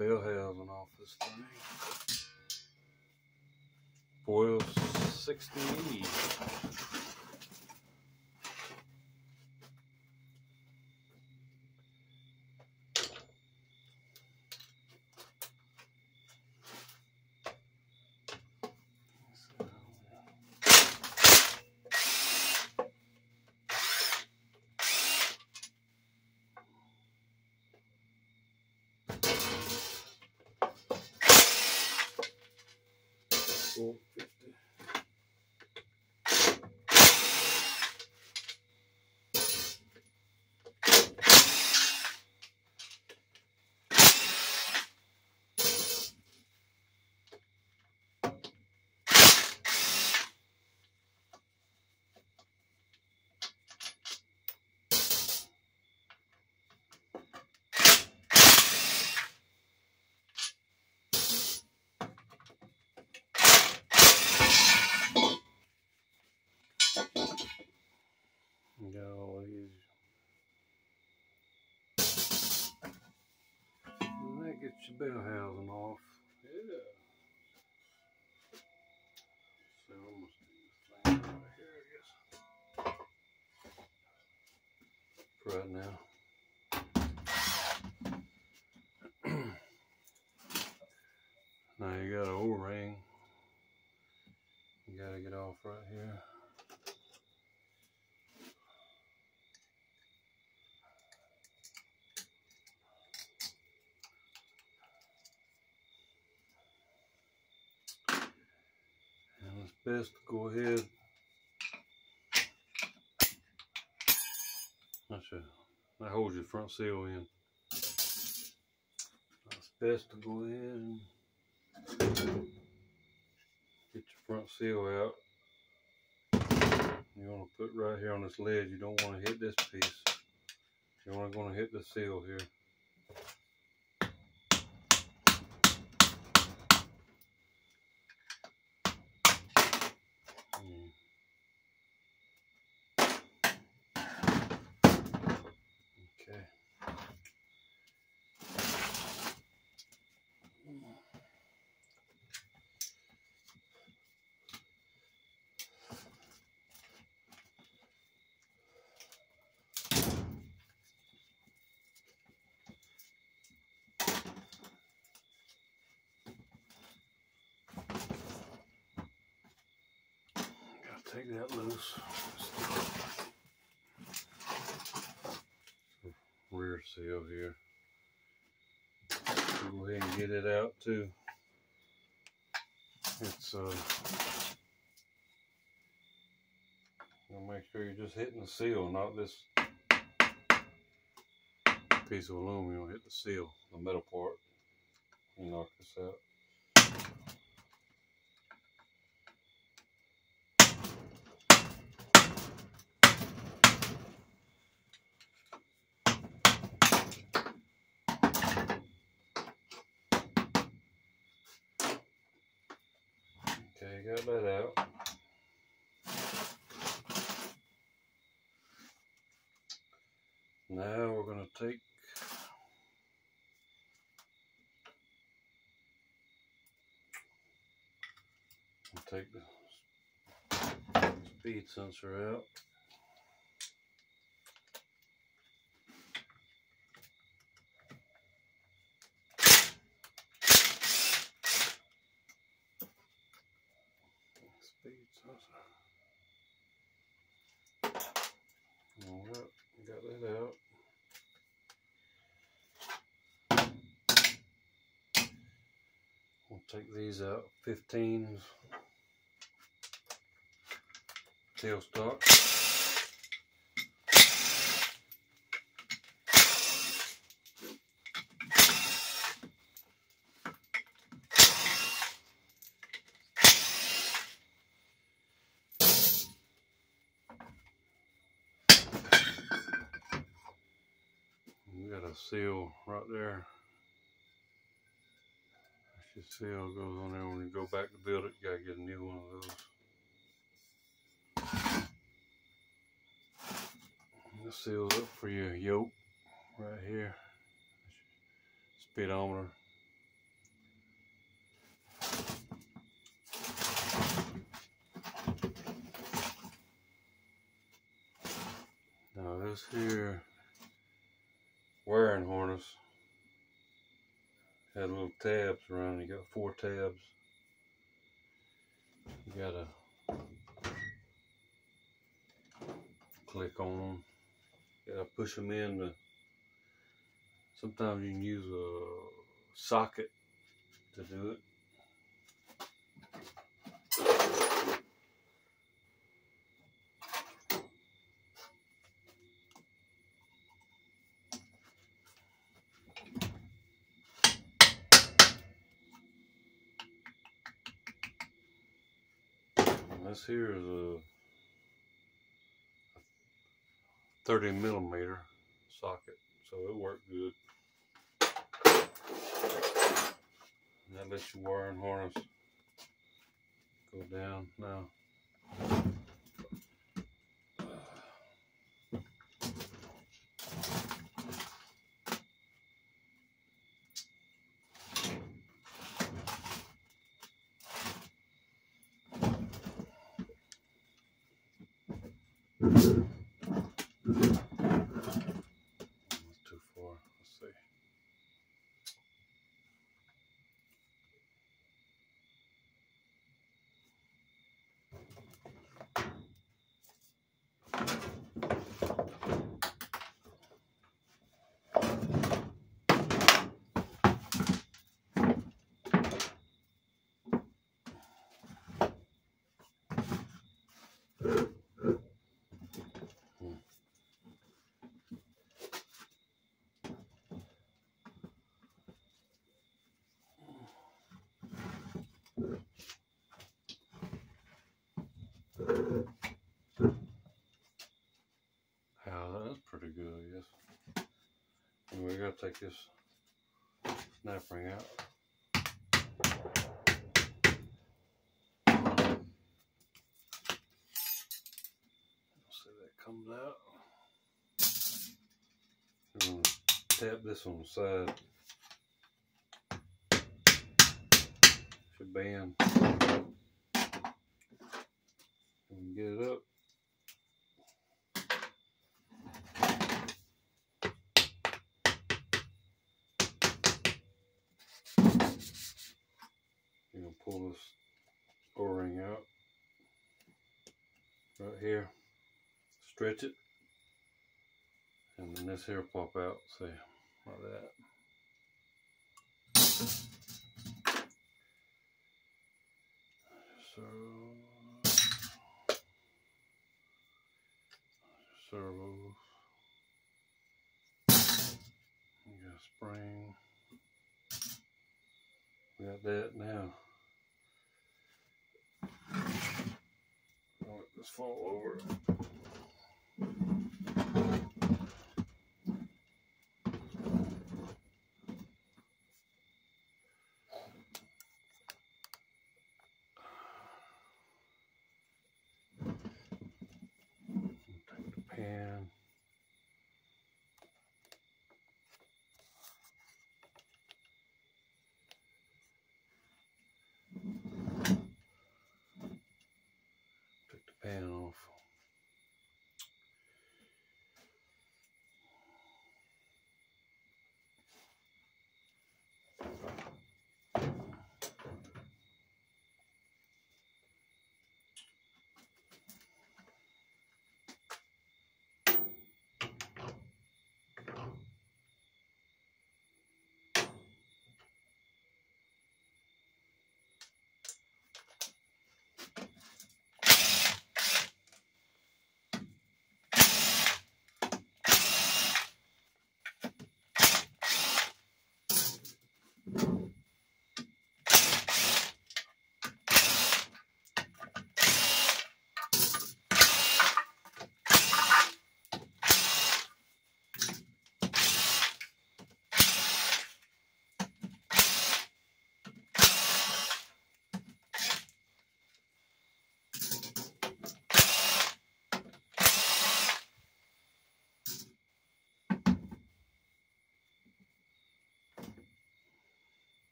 bell housing off this thing. 1260. Got all these. And that gets your bell housing off. Yeah. So I'm gonna stick this thing right here, I guess. For right now. Now you got an O-ring. You gotta get off right here. And it's best to go ahead. That holds your front seal in. It's best to go ahead and get your front seal out. You want to put right here on this ledge. You don't want to hit this piece. You're only going to hit the seal here. Okay. Take that loose. Rear seal here. Go ahead and get it out too. It's make sure you're just hitting the seal, not this piece of aluminum. Hit the seal, the metal part. You knock this out. Okay, got that out. Now we're going to take the speed sensor out. Speed sensor. All right, got that out. We'll take these out. 15s. Tailstock. We got a seal right there. Your seal goes on there. When you go back to build it, you gotta get a new one of those. This seals up for your yoke right here. Speedometer. this here wiring harness had little tabs around it. You got 4 tabs. You gotta click on them. You gotta push them in. Sometimes you can use a socket to do it. This here is a 30mm socket, so it worked good. And that lets your wiring harness go down now. That's too far. Let's see. That's pretty good, I guess. And we gotta take this snap ring out. See, that comes out. I'm gonna tap this on the side. Should bend. And get it up. You're gonna pull this O-ring out right here, stretch it, and then this here pop out, see, like that. Servos. You got a spring. We got that now. Don't let this fall over. Take the pan. Take the pan off.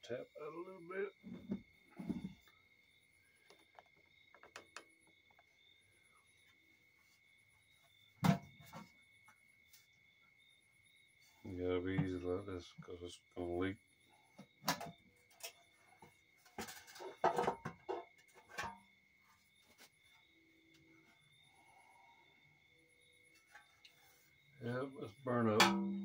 tap that a little bit. You gotta be easy like this because it's gonna leak. Yep, let's burn up.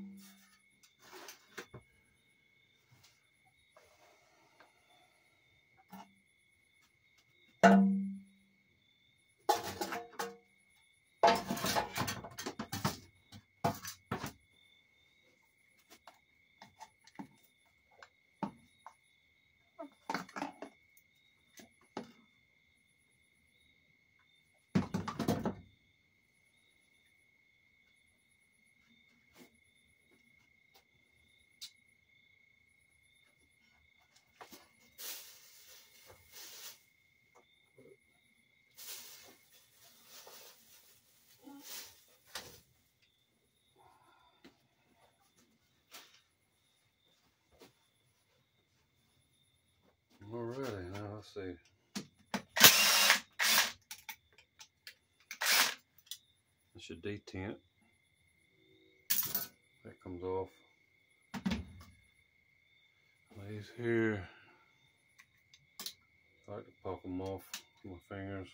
Alrighty, now let's see. That's your detent. That comes off. These here, I like to pop them off with my fingers.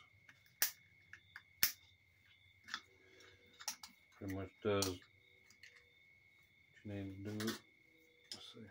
Pretty much does what you need to do. Let's see.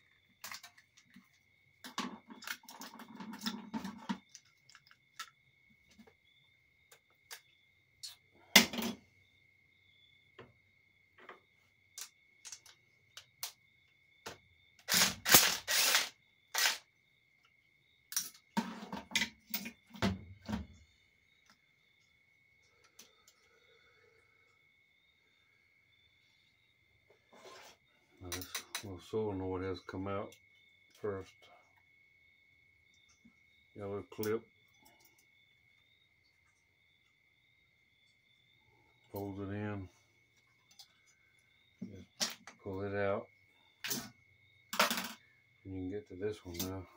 Now this little solenoid has come out first. Yellow clip holds it in. Just pull it out, and you can get to this one now.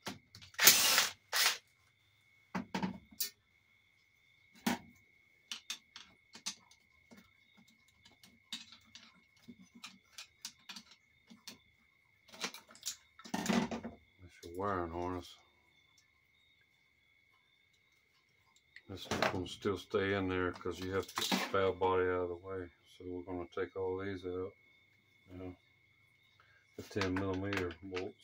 That's your wiring harness. This one's going to still stay in there because you have to get the valve body out of the way. So we're going to take all these out. Now, the 10mm bolts.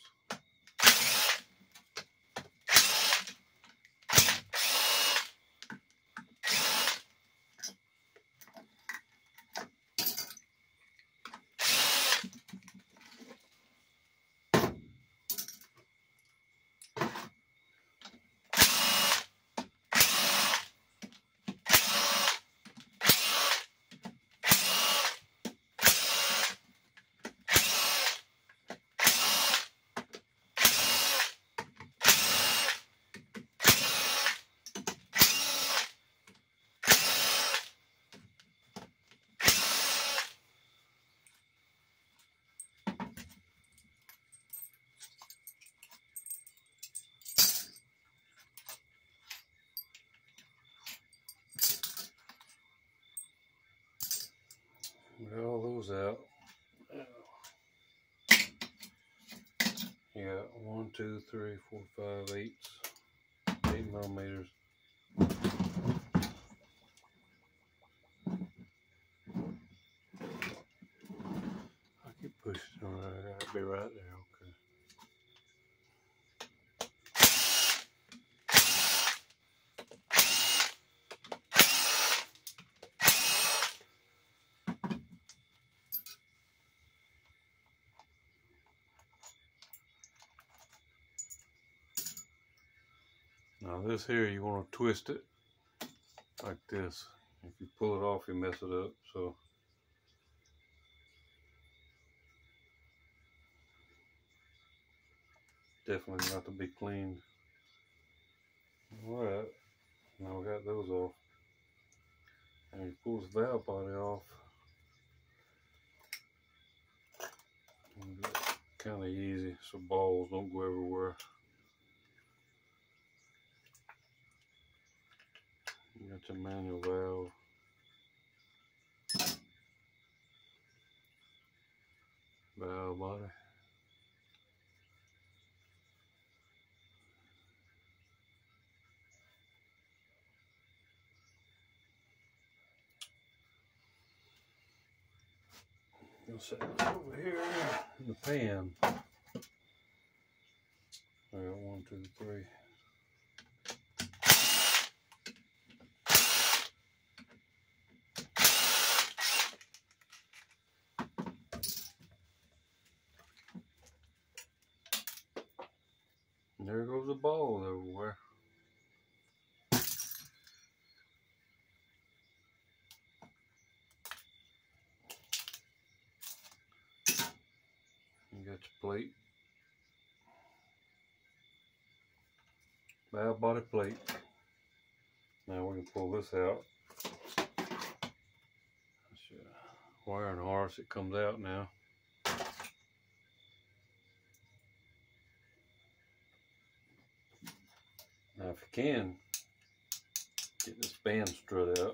Get all those out. You got 1, 2, 3, 4, 5, 8mm. I keep pushing. Alright, I gotta be right there. Okay. Now this here, you want to twist it like this. If you pull it off, you mess it up. So definitely got to be cleaned. All right, now we got those off. And you pull the valve body off. kind of easy so balls don't go everywhere. You got your manual valve. Valve body. You'll set this over here in the pan. I got 1, 2, 3. And there goes the ball everywhere. You got your plate. Valve body plate. Now we can pull this out. That's your wire and harness. It comes out now. Now if you can, get this band strut out.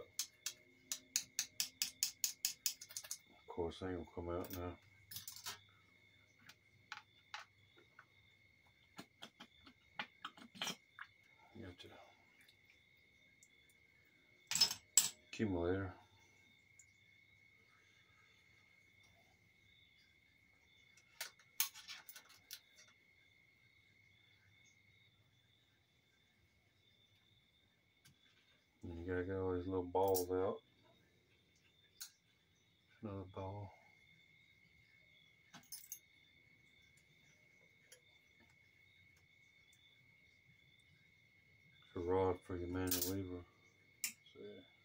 Of course, it ain't gonna come out now. You got your accumulator. And you gotta get all these little balls out. Another ball. It's a rod for your manual lever. So,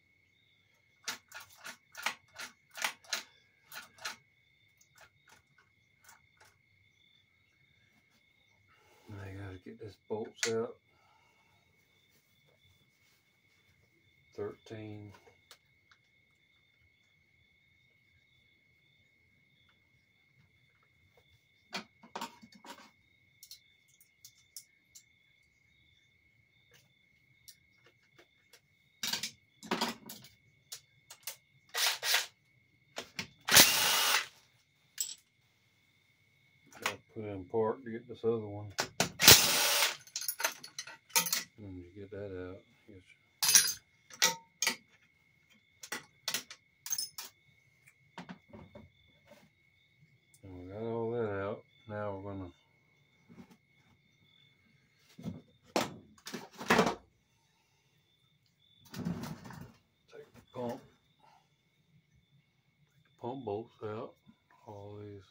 now you gotta get this bolts out. 13. Gotta put in part to get this other one. And you get that out. And we got all that out. Now we're gonna take the pump bolts out. All these.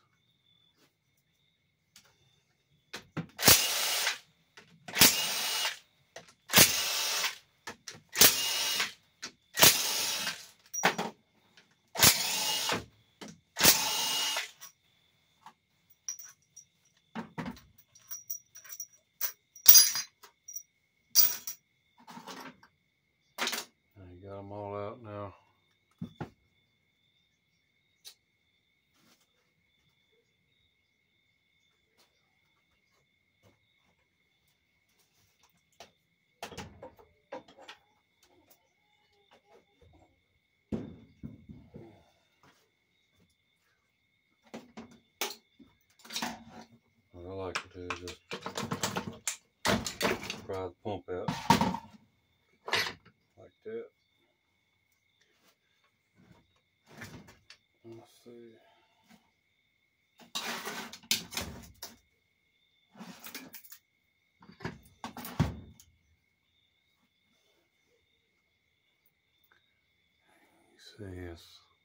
Got them all out now. What I like to do is just pry the pump out like that. Let's see. See, yes.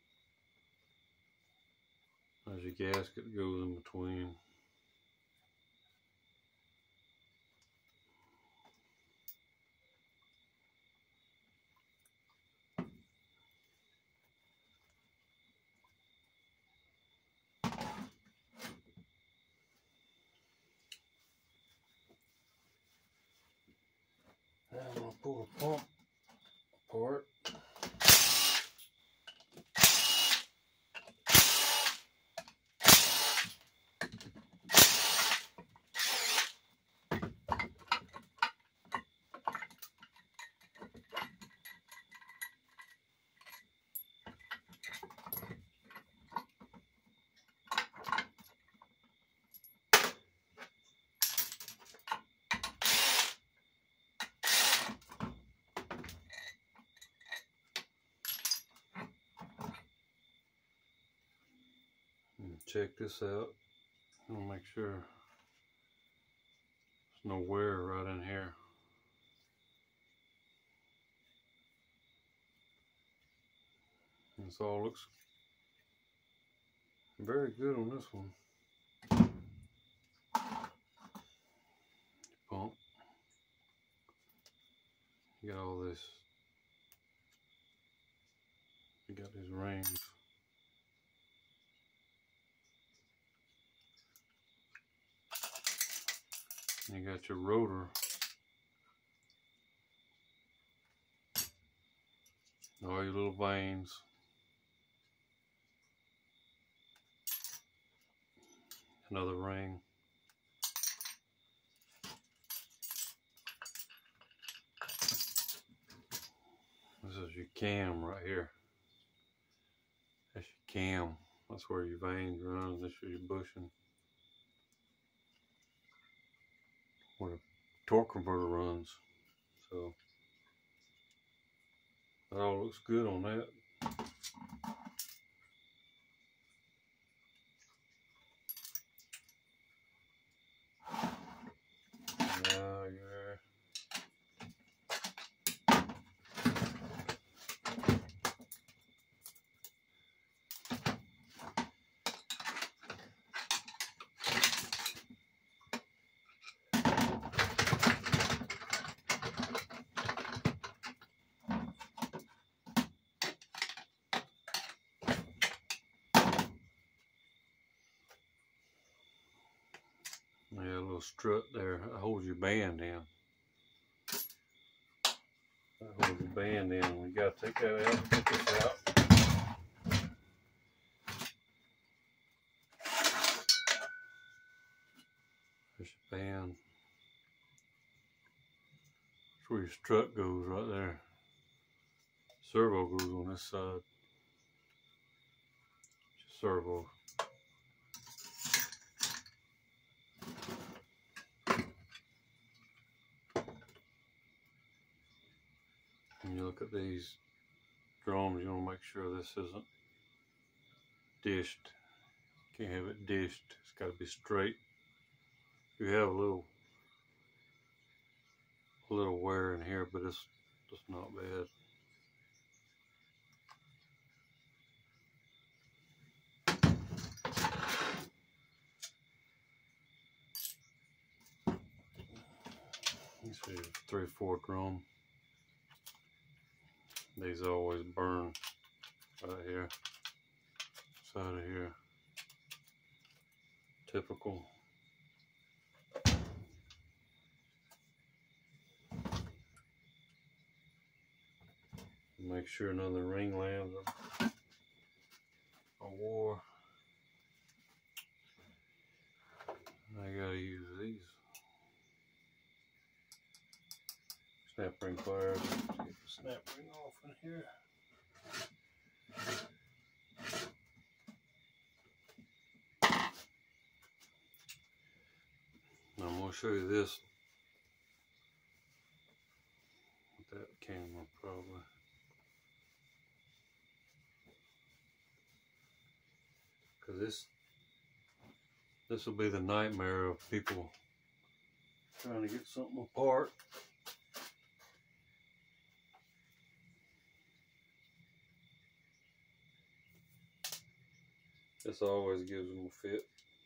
There's your gasket that goes in between. Now I'm going to pull the pump apart. check this out. I'll make sure there's no wear right in here. This all looks very good on this one. Pump. You got all this. You got these rings. You got your rotor. All your little vanes. Another ring. This is your cam right here. That's your cam. That's where your vanes run. This is your bushing. Where the torque converter runs. So that all looks good on that. Yeah, a little strut there that holds your band in. That holds your band in. We gotta take that out, take this out. There's your band. That's where your strut goes right there. Servo goes on this side. It's your servo. When you look at these drums, you want to make sure this isn't dished. Can't have it dished. It's got to be straight. You have a little wear in here, but it's not bad. This is a 3/4 drum. These always burn right here, side of here. Typical. Make sure none of the ring lands are wore. I gotta use these snap ring pliers. Get the snap ring off in here. I'm gonna show you this with that camera probably. Because this will be the nightmare of people trying to get something apart. This always gives them a fit.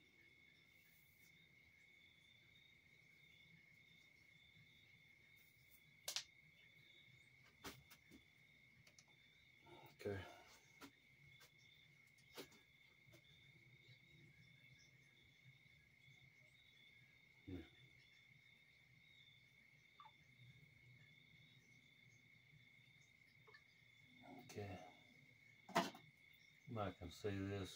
Okay. Okay. I can see this.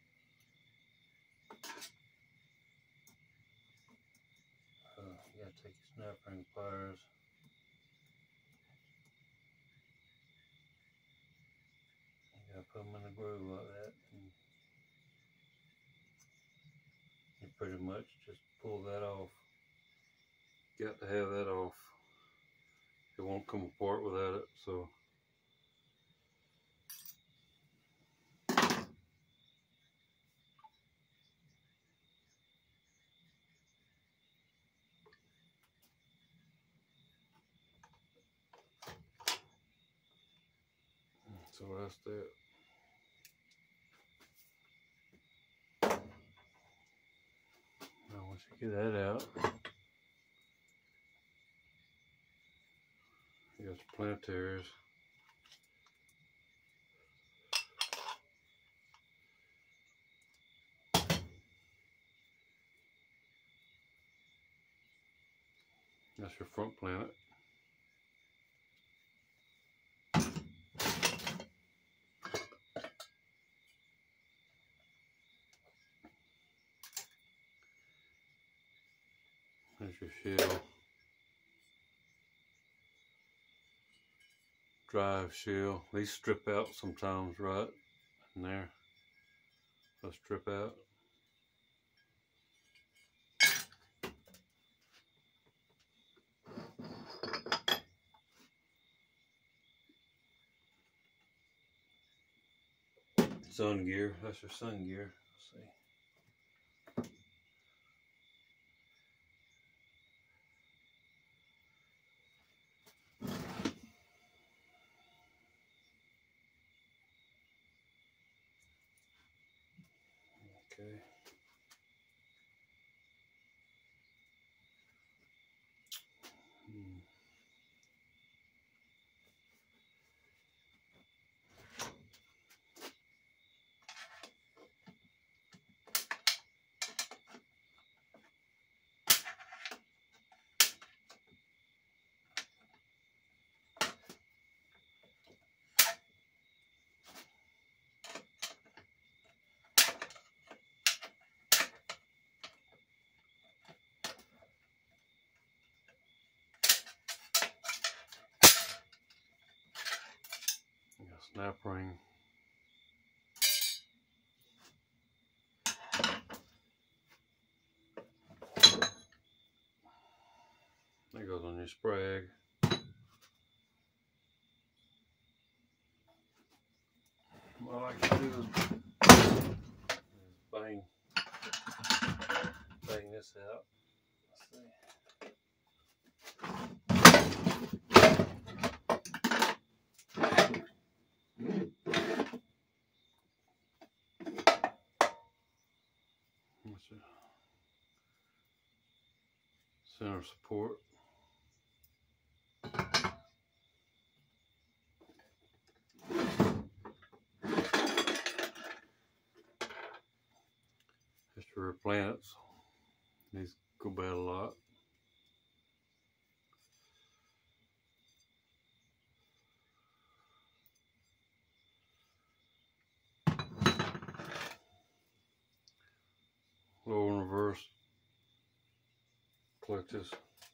You gotta take your snap ring pliers. You gotta put them in the groove like that. And you pretty much just pull that off. Got to have that off. It won't come apart without it, so. So that's that. Now once you get that out, you got your plantaries. That's your front planet. There's your shell. Drive shell. These strip out sometimes, right? In there. They'll strip out. Sun gear. That's your sun gear. Let's see. Okay. Snap ring. That goes on your sprag. What I like to do is bang this out. Let's see. What's it? Center support. Just your planets. These go bad a lot. Lower and reverse clutches.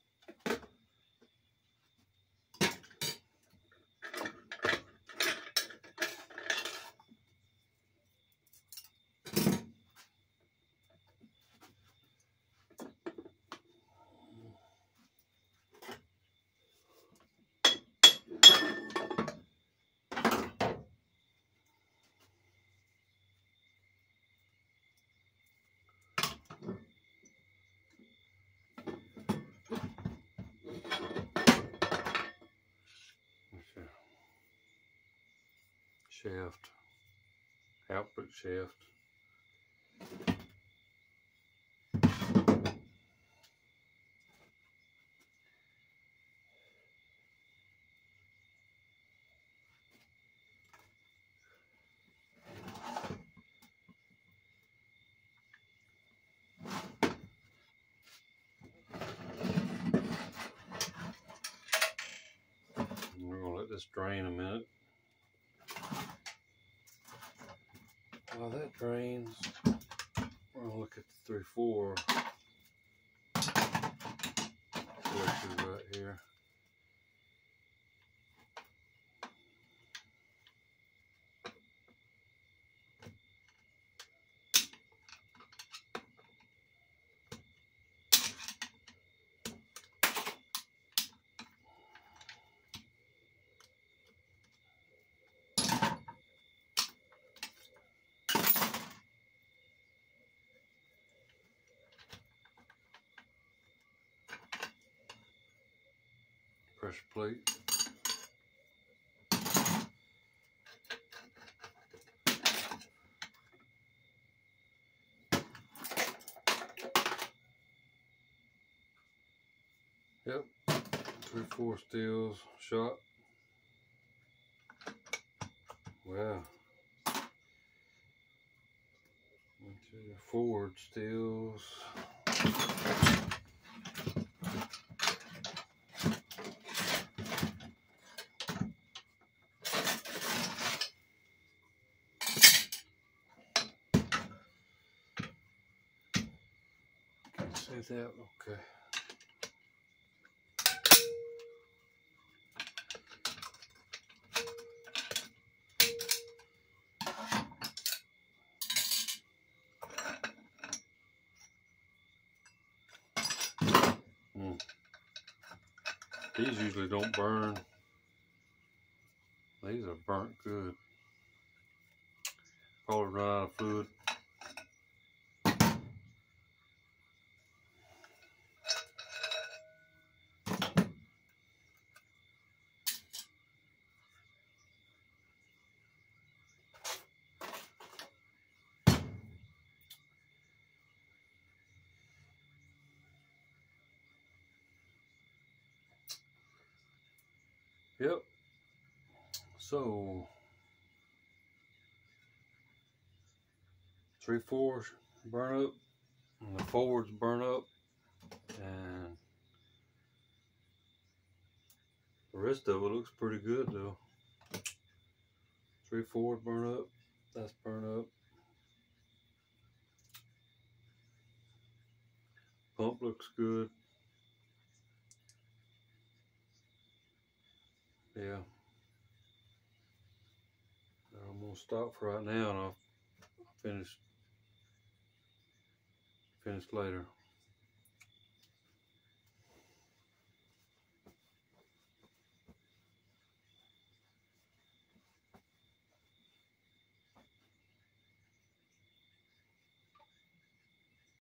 Shaft, output shaft. And we're gonna let this drain a minute. While that drains, we're gonna look at the 3/4 switches right here. Pressure plate. 3/4 steels shot. Wow. Forward steels. Can you see that? Okay. These usually don't burn. These are burnt good. Probably run out of fluid. Yep. So 3/4 burn up, and the forwards burn up, and the rest of it looks pretty good though. 3/4 burn up, that's burn up. Pump looks good. Yeah. I'm gonna stop for right now, and I'll finish later.